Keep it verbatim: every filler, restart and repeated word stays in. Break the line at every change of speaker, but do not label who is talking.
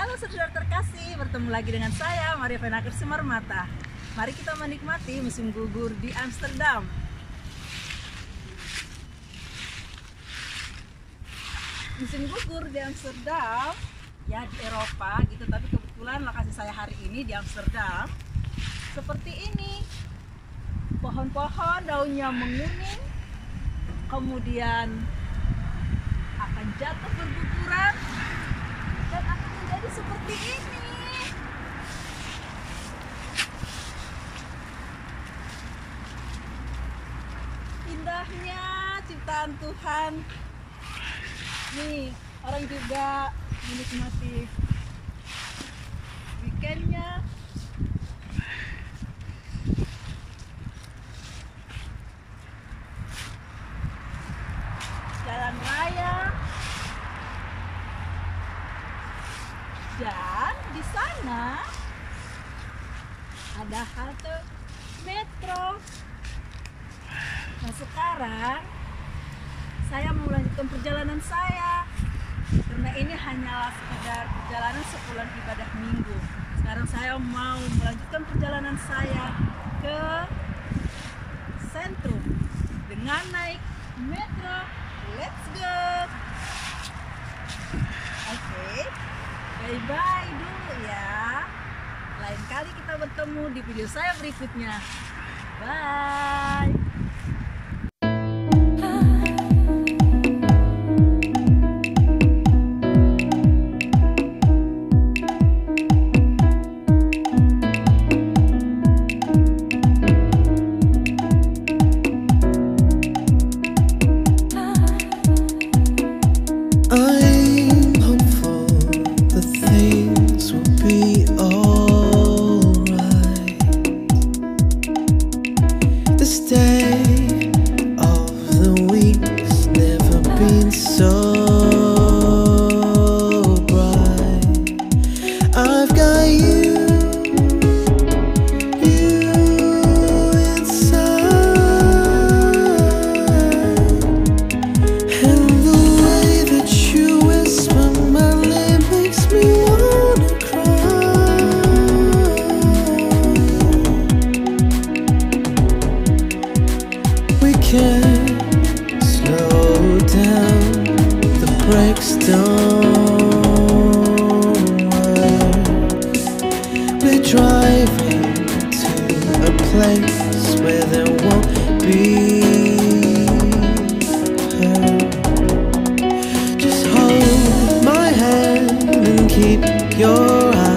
Halo saudara terkasih, bertemu lagi dengan saya Maria Fenaker Simarmata. Mari kita menikmati musim gugur di Amsterdam. Musim gugur di Amsterdam, ya di Eropa gitu, tapi kebetulan lokasi saya hari ini di Amsterdam. Seperti ini, pohon-pohon daunnya menguning, kemudian akan jatuh berguguran dan akan menjadi seperti ini. Indahnya ciptaan Tuhan. Nih, orang juga menikmati weekendnya. Jalan raya. Dan di sana ada halte metro. Nah sekarang saya mau melanjutkan perjalanan saya, karena ini hanyalah sekedar perjalanan sepulang ibadah minggu. Sekarang saya mau melanjutkan perjalanan saya ke sentrum dengan naik metro. Let's go. Oke, okay. Bye bye dulu ya. Lain kali kita bertemu di video saya berikutnya. Bye. Slow down, the brakes don't work. We're driving to a place where there won't be hurt. Just hold my hand and keep your eyes